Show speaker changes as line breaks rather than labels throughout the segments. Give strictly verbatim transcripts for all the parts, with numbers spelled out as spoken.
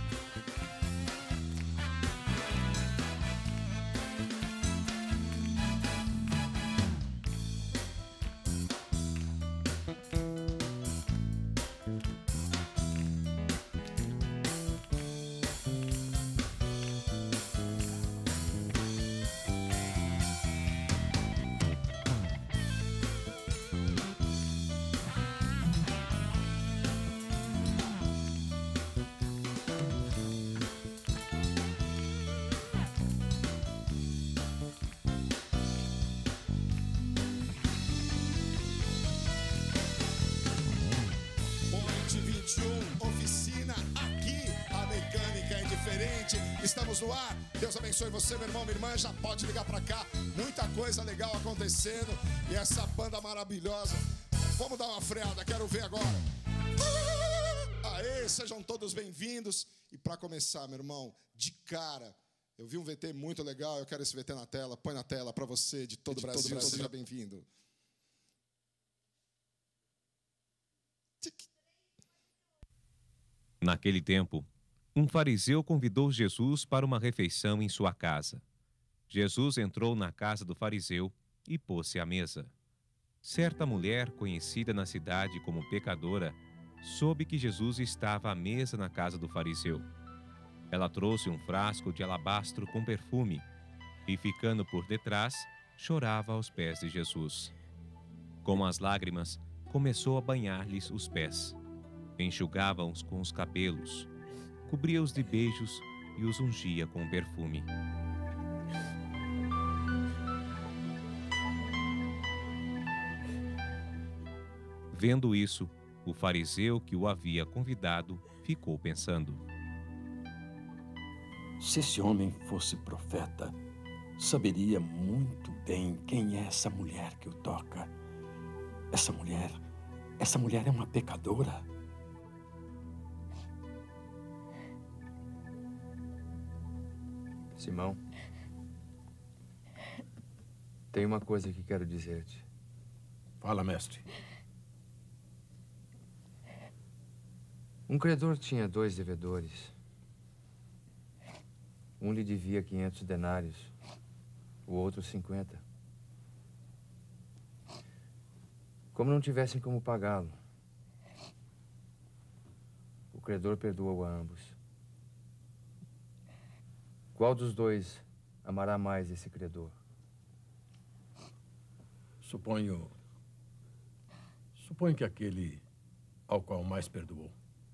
Oficina aqui, a mecânica é diferente. Estamos no ar. Deus abençoe você, meu irmão, minha irmã. Já pode ligar pra cá. Muita coisa legal acontecendo. E essa banda maravilhosa. Vamos dar uma freada, quero ver agora. Aê, sejam todos bem-vindos. E pra começar, meu irmão, de cara, eu vi um V T muito legal. Eu quero esse V T na tela. Põe na tela pra você, de todo o Brasil. Brasil. Seja bem-vindo.
Naquele tempo, um fariseu convidou Jesus para uma refeição em sua casa. Jesus entrou na casa do fariseu e pôs-se à mesa. Certa mulher, conhecida na cidade como pecadora, soube que Jesus estava à mesa na casa do fariseu. Ela trouxe um frasco de alabastro com perfume e, ficando por detrás, chorava aos pés de Jesus. Com as lágrimas, começou a banhar-lhes os pés. Enxugava-os com os cabelos, cobria-os de beijos e os ungia com perfume. Vendo isso, o fariseu que o havia convidado ficou pensando:
se esse homem fosse profeta, saberia muito bem quem é essa mulher que o toca. Essa mulher, essa mulher é uma pecadora.
Simão, tem uma coisa que quero dizer-te.
Fala, mestre.
Um credor tinha dois devedores. Um lhe devia quinhentos denários, o outro cinquenta. Como não tivessem como pagá-lo, o credor perdoou a ambos. Qual dos dois amará mais esse credor?
Suponho... Suponho que aquele ao qual mais perdoou.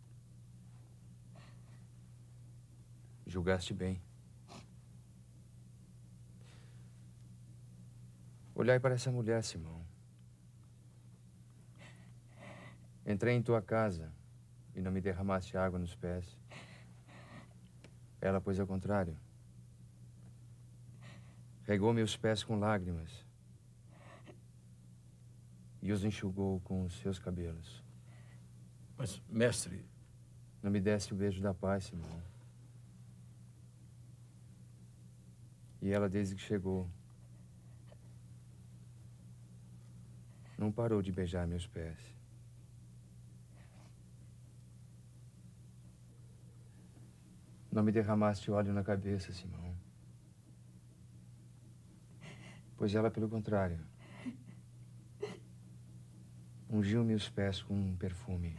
Julgaste bem. Olhai para essa mulher, Simão. Entrei em tua casa e não me derramaste água nos pés. Ela, pois, ao contrário, regou meus pés com lágrimas e os enxugou com os seus cabelos.
Mas, mestre...
Não me deste o beijo da paz, Simão. E ela, desde que chegou, não parou de beijar meus pés. Não me derramaste óleo na cabeça, Simão. Pois ela, pelo contrário, ungiu-me os pés com um perfume.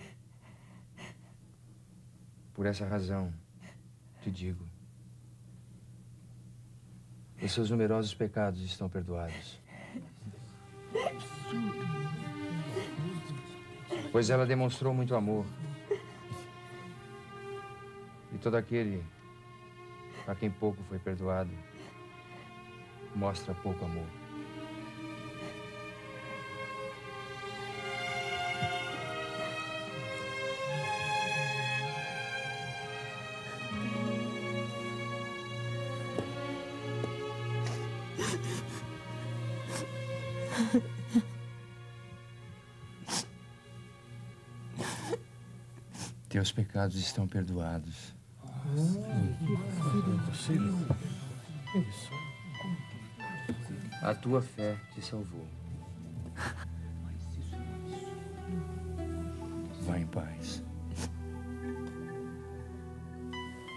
Por essa razão, te digo, os seus numerosos pecados estão perdoados. Pois ela demonstrou muito amor. E todo aquele a quem pouco foi perdoado mostra pouco amor. Teus pecados estão perdoados. A tua fé te salvou. Vá em paz.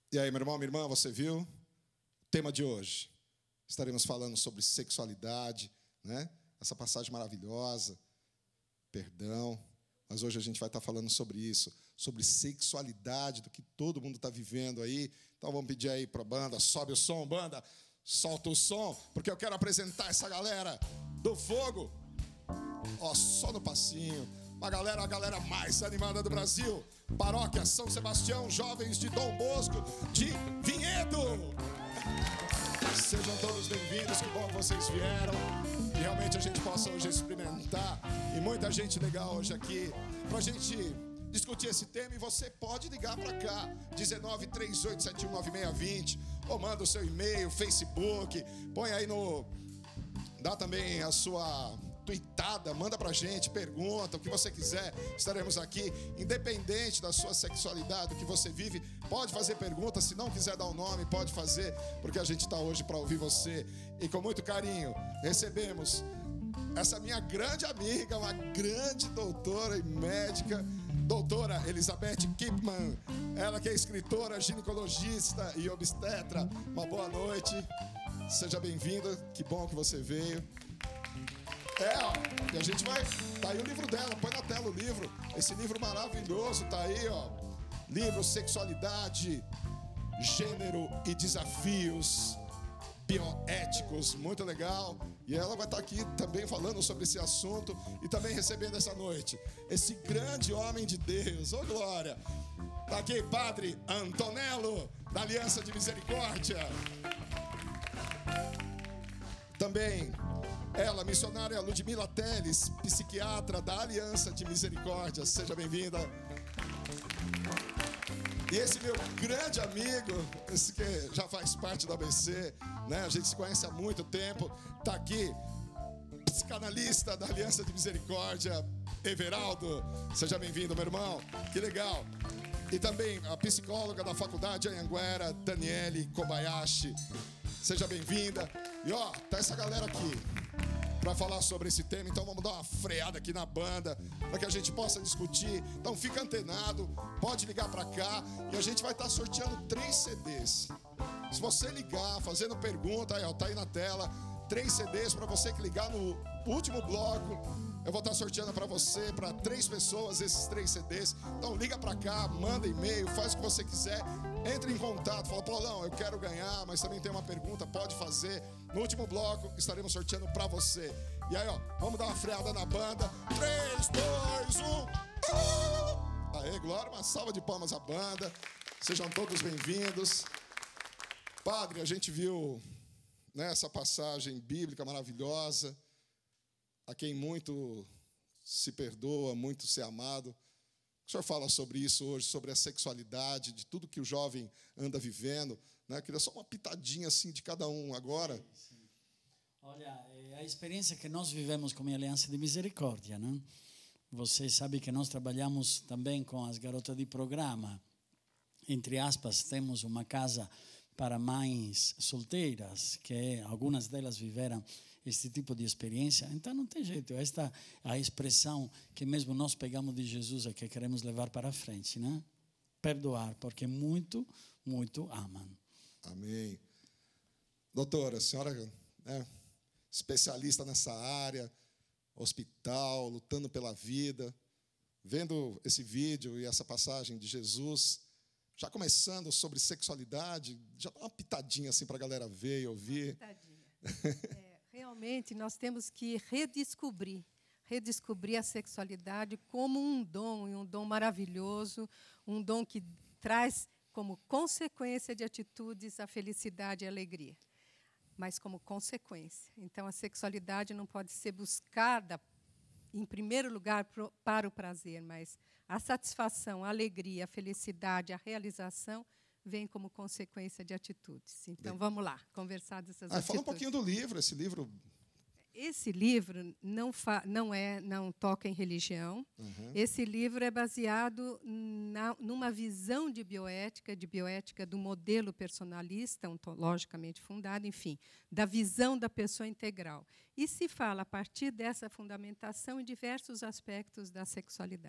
E aí, meu irmão, minha irmã, você viu? O tema de hoje. Estaremos falando sobre sexualidade, né? Essa passagem maravilhosa, perdão. Mas hoje a gente vai estar falando sobre isso, sobre sexualidade, do que todo mundo está vivendo aí. Então vamos pedir aí para a banda, sobe o som, banda, solta o som, porque eu quero apresentar essa galera do fogo. Ó, só no passinho. Uma galera, a galera mais animada do Brasil. Paróquia São Sebastião, jovens de Dom Bosco, de Vinhedo. Sejam todos bem-vindos, que bom que vocês vieram. E realmente a gente possa hoje experimentar. E muita gente legal hoje aqui pra gente discutir esse tema. E você pode ligar pra cá, dezenove, três oito sete um, nove seis dois zero. Ou manda o seu e-mail, Facebook. Põe aí no... Dá também a sua... tweetada, manda pra gente, pergunta, o que você quiser, estaremos aqui, independente da sua sexualidade, do que você vive, pode fazer pergunta, se não quiser dar o nome, pode fazer, porque a gente está hoje para ouvir você, e com muito carinho, recebemos essa minha grande amiga, uma grande doutora e médica, doutora Elizabeth Kipman, ela que é escritora, ginecologista e obstetra. Uma boa noite, seja bem-vinda, que bom que você veio. É, ó, e a gente vai... Tá aí o livro dela, põe na tela o livro. Esse livro maravilhoso, tá aí, ó. Livro Sexualidade, Gênero e Desafios Bioéticos. Muito legal. E ela vai estar aqui também falando sobre esse assunto e também recebendo essa noite esse grande homem de Deus. Ô, glória! Tá aqui, Padre Antonello, da Aliança de Misericórdia. Também... ela, missionária Ludmila Teles, psiquiatra da Aliança de Misericórdia. Seja bem-vinda. E esse meu grande amigo, esse que já faz parte da A B C, né? A gente se conhece há muito tempo. Está aqui, psicanalista da Aliança de Misericórdia, Everaldo. Seja bem-vindo, meu irmão. Que legal. E também a psicóloga da Faculdade Anhanguera, Daniele Kobayashi. Seja bem-vinda. E ó, tá essa galera aqui para falar sobre esse tema, então vamos dar uma freada aqui na banda, para que a gente possa discutir. Então fica antenado, pode ligar para cá, e a gente vai estar sorteando três C Ds. Se você ligar, fazendo pergunta, aí ó, tá aí na tela, três C Ds para você que ligar no último bloco. Eu vou estar sorteando para você, para três pessoas, esses três C Ds. Então liga para cá, manda e-mail, faz o que você quiser, entre em contato, fala, Paulão, eu quero ganhar, mas também tem uma pergunta, pode fazer. No último bloco estaremos sorteando para você. E aí, ó, vamos dar uma freada na banda. três, dois, um. Uh! Aê, glória, uma salva de palmas à banda. Sejam todos bem-vindos. Padre, a gente viu, né, essa passagem bíblica maravilhosa. A quem muito se perdoa, muito se é amado. O senhor fala sobre isso hoje, sobre a sexualidade, de tudo que o jovem anda vivendo, né? Eu queria só uma pitadinha assim de cada um agora.
Sim, sim. Olha, a experiência que nós vivemos como Aliança de Misericórdia, né? Você sabe que nós trabalhamos também com as garotas de programa. Entre aspas, temos uma casa para mães solteiras, que algumas delas viveram este tipo de experiência. Então não tem jeito, esta é a expressão que mesmo nós pegamos de Jesus é que queremos levar para frente, né? Perdoar, porque muito, muito amam.
Amém. Doutora, a senhora é especialista nessa área, hospital, lutando pela vida, vendo esse vídeo e essa passagem de Jesus, já começando sobre sexualidade, já dá uma pitadinha assim para a galera ver e ouvir.
Uma pitadinha. É, realmente, nós temos que redescobrir, redescobrir a sexualidade como um dom, e um dom maravilhoso, um dom que traz como consequência de atitudes a felicidade e a alegria, mas como consequência. Então, a sexualidade não pode ser buscada, em primeiro lugar, pro, para o prazer, mas a satisfação, a alegria, a felicidade, a realização vem como consequência de atitudes. Então, Bem, vamos lá, conversar dessas ah, atitudes.
Fala um pouquinho do livro, esse livro...
Esse livro não, fa, não, é, não toca em religião. Uhum. Esse livro é baseado na, numa visão de bioética, de bioética do modelo personalista, ontologicamente fundado, enfim, da visão da pessoa integral. E se fala, a partir dessa fundamentação, em diversos aspectos da sexualidade.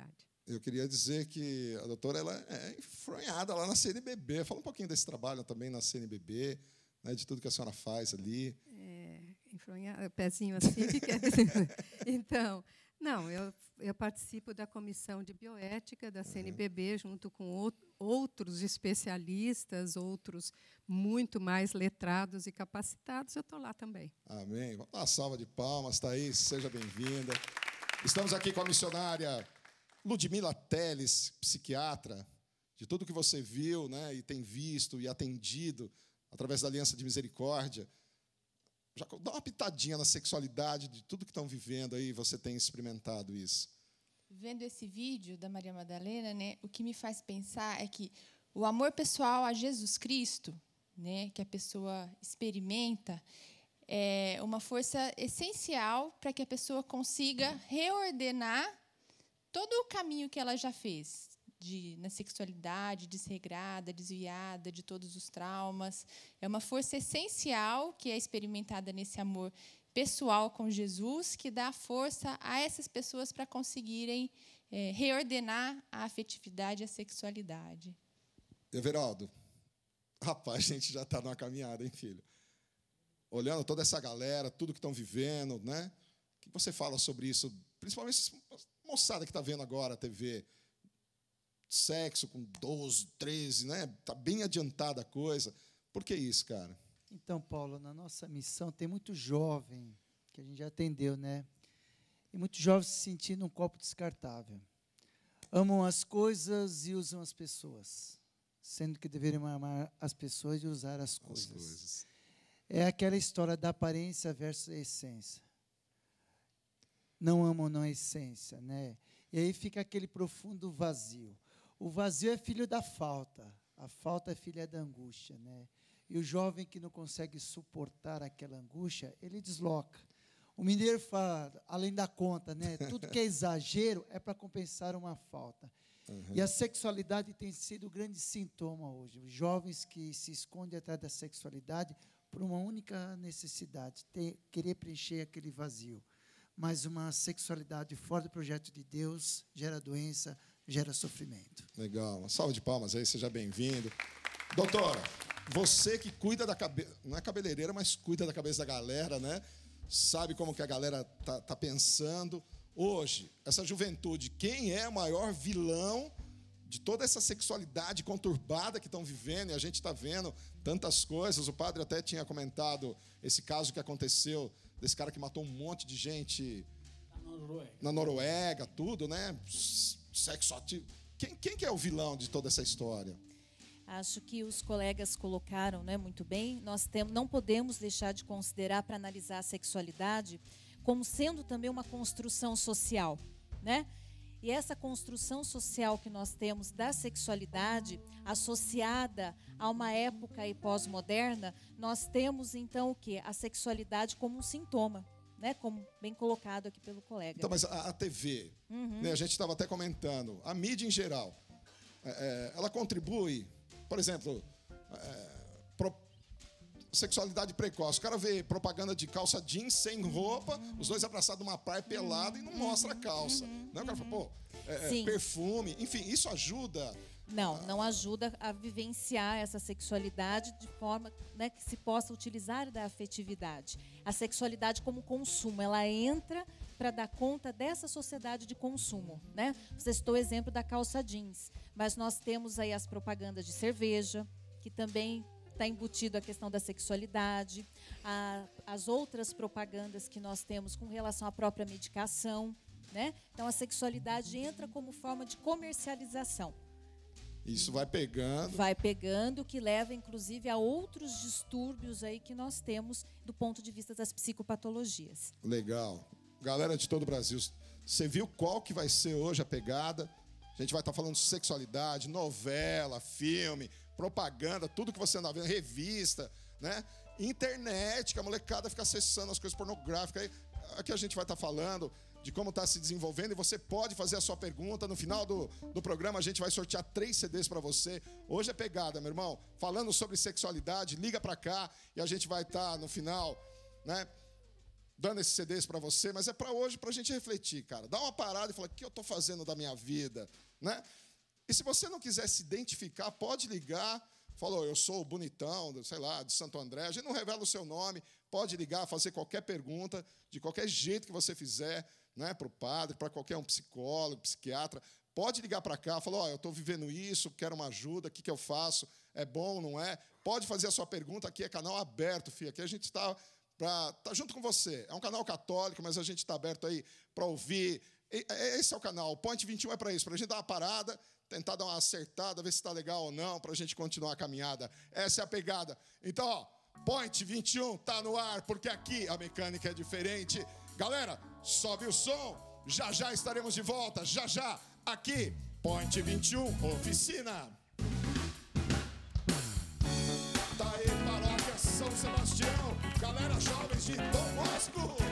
Eu queria dizer que a doutora ela é enfronhada lá na C N B B. Fala um pouquinho desse trabalho também na C N B B, né, de tudo que a senhora faz ali.
É, enfronhada, pezinho assim, que quer dizer. Então, não, eu, eu participo da comissão de bioética da C N B B, uhum. junto com o, outros especialistas, outros muito mais letrados e capacitados. Eu estou lá também.
Amém. Vamos dar uma salva de palmas, Thaís, seja bem-vinda. Estamos aqui com a missionária Ludmila Teles, psiquiatra, de tudo que você viu, né, e tem visto e atendido através da Aliança de Misericórdia. Já dá uma pitadinha na sexualidade de tudo que estão vivendo aí, você tem experimentado isso.
Vendo esse vídeo da Maria Madalena, né, o que me faz pensar é que o amor pessoal a Jesus Cristo, né, que a pessoa experimenta, é uma força essencial para que a pessoa consiga reordenar todo o caminho que ela já fez, de, na sexualidade, desregrada, desviada de todos os traumas. É uma força essencial que é experimentada nesse amor pessoal com Jesus, que dá força a essas pessoas para conseguirem é, reordenar a afetividade e a sexualidade.
Everaldo, rapaz, a gente já está numa caminhada, hein, filho? Olhando toda essa galera, tudo que estão vivendo, né? O que você fala sobre isso? Principalmente a moçada que está vendo agora a T V. Sexo com doze, treze, né? Está bem adiantada a coisa. Por que isso, cara?
Então, Paulo, na nossa missão tem muito jovem, que a gente já atendeu, né? E muitos jovens se sentindo um copo descartável. Amam as coisas e usam as pessoas, sendo que deveriam amar as pessoas e usar as coisas. As coisas. É aquela história da aparência versus a essência. Não amam não a essência, né? E aí fica aquele profundo vazio. O vazio é filho da falta, a falta é filha da angústia, né? E o jovem que não consegue suportar aquela angústia, ele desloca. O mineiro fala, além da conta, né? Tudo que é exagero é para compensar uma falta. Uhum. E a sexualidade tem sido o grande sintoma hoje. Os jovens que se escondem atrás da sexualidade por uma única necessidade, ter, querer preencher aquele vazio. Mas uma sexualidade fora do projeto de Deus gera doença, gera sofrimento.
Legal. Uma salva de palmas aí, seja bem-vindo. Doutora, você que cuida da cabeça, não é cabeleireira, mas cuida da cabeça da galera, né? Sabe como que a galera tá, tá pensando. Hoje, essa juventude, quem é o maior vilão de toda essa sexualidade conturbada que estão vivendo? E a gente está vendo tantas coisas. O padre até tinha comentado esse caso que aconteceu, desse cara que matou um monte de gente
na Noruega,
na Noruega tudo, né? Sexo ativo. Quem, quem que é o vilão de toda essa história?
Acho que os colegas colocaram, né, muito bem. Nós temos, não podemos deixar de considerar, para analisar a sexualidade, como sendo também uma construção social, né? E essa construção social que nós temos da sexualidade, associada a uma época aí pós-moderna, nós temos, então, o quê? A sexualidade como um sintoma, né? Como bem colocado aqui pelo colega.
Então, mas a, a T V,
uhum.
né, a gente estava até comentando, a mídia em geral, é, ela contribui, por exemplo, é, pro, sexualidade precoce. O cara vê propaganda de calça jeans sem roupa, uhum. os dois abraçados numa praia pelado uhum. e não mostra a calça.
Uhum.
Né? O cara fala, pô, é, perfume, enfim, isso ajuda...
Não, não ajuda a vivenciar essa sexualidade de forma, né, que se possa utilizar da afetividade. A sexualidade como consumo, ela entra para dar conta dessa sociedade de consumo, né? Você citou o exemplo da calça jeans, mas nós temos aí as propagandas de cerveja, que também está embutido a questão da sexualidade, a, as outras propagandas que nós temos com relação à própria medicação, né? Então a sexualidade entra como forma de comercialização.
Isso vai pegando.
Vai pegando, que leva, inclusive, a outros distúrbios aí que nós temos do ponto de vista das psicopatologias.
Legal. Galera de todo o Brasil, você viu qual que vai ser hoje a pegada? A gente vai estar falando de sexualidade, novela, filme, propaganda, tudo que você anda vendo, revista, né? Internet, que a molecada fica acessando as coisas pornográficas. Aí, aqui a gente vai estar falando de como está se desenvolvendo, e você pode fazer a sua pergunta. No final do, do programa, a gente vai sortear três C Ds para você. Hoje é pegada, meu irmão. Falando sobre sexualidade, liga para cá e a gente vai estar no final, né, dando esses C Ds para você, mas é para hoje, para a gente refletir, cara. Dá uma parada e fala, o que eu estou fazendo da minha vida? Né? E se você não quiser se identificar, pode ligar. Falou, eu sou o bonitão, sei lá, de Santo André. A gente não revela o seu nome. Pode ligar, fazer qualquer pergunta, de qualquer jeito que você fizer, né, para o padre, para qualquer um psicólogo, psiquiatra. Pode ligar para cá, falar, oh, eu estou vivendo isso, quero uma ajuda, o que, que eu faço? É bom, não é? Pode fazer a sua pergunta, aqui é canal aberto, filho. Aqui a gente está tá junto com você. É um canal católico, mas a gente está aberto aí para ouvir. E, esse é o canal. O Point vinte e um é para isso, para a gente dar uma parada, tentar dar uma acertada, ver se está legal ou não, para a gente continuar a caminhada. Essa é a pegada. Então, ó, Point vinte e um está no ar, porque aqui a mecânica é diferente. Galera, sobe o som. Já já estaremos de volta. Já já, aqui, Point vinte e um, oficina. Tá aí, paróquia São Sebastião. Galera, jovens de Dom Bosco.